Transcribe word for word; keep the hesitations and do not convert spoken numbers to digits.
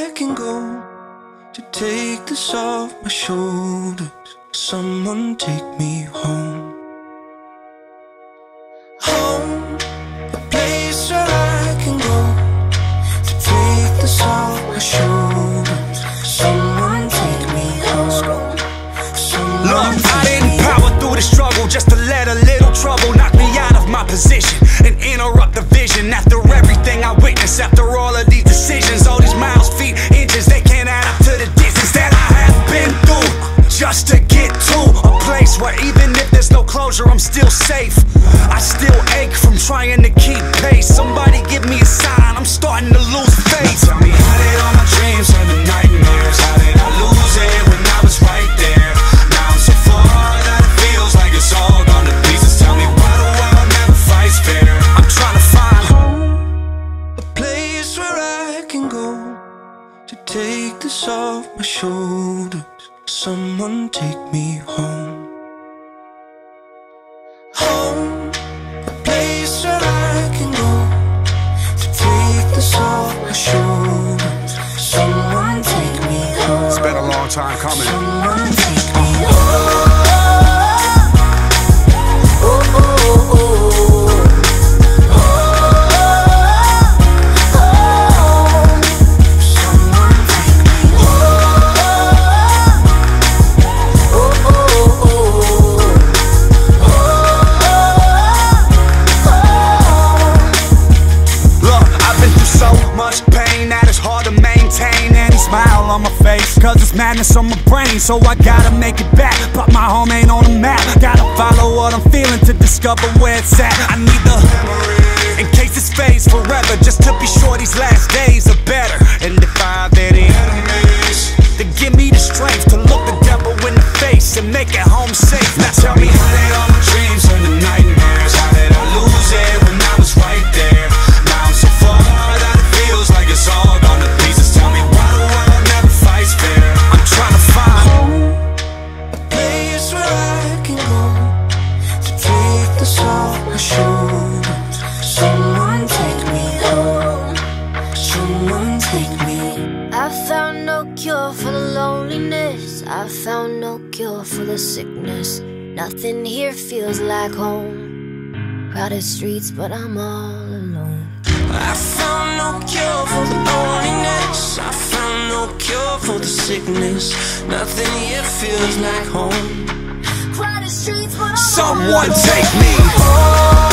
I can go to take this off my shoulders? Someone take me home. Home, a place where I can go to take this off my shoulders. Someone take me home. Someone Look, I didn't power through the struggle just to let a little trouble knock me out of my position and interrupt the vision. After everything I witnessed, after all of these decisions, all these miles, feet, inches, they can't add up to the distance that I have been through just to get to a place where even if there's no closure, I'm still safe. I still ache from trying to keep pace. Somebody give me a sign, I'm starting to lose faith. Tell me, how did all my dreams turn to nightmares? How did I lose it when I was right there? Now I'm so far that it feels like it's all gone to pieces. Tell me, why the world never fights fair? I'm trying to find home, a place where I can go to take this off my shoulders. Someone take me home. Home, a place where I can go to take this off my shoulders. Someone take me home. It's been a long time coming. Someone take me home. Oh, oh, oh, oh. Smile on my face, cause it's madness on my brain. So I gotta make it back, but my home ain't on the map. Gotta follow what I'm feeling to discover where it's at. I need the memory, in case this fades forever, just to be sure these last days are better. And if I have any enemies, then give me the strength to look the devil in the face and make it home safe. Now tell me, how did all my dreams turn to nightmares? How did I lose it when I was right there? Now I'm so far that it feels like it's all gone to pieces. Tell me, why the world never fights fair? I'm trying to find home, a place where I can go to take this off my shoulders. Someone take me home. Someone take me. I found no cure for the loneliness. I found no cure for the sickness. Nothing here feels like home. Crowded streets, but I'm all alone. I found no cure for the loneliness. I found no cure for the sickness. Nothing here feels like home. Crowded streets, but I'm someone all alone. take me home.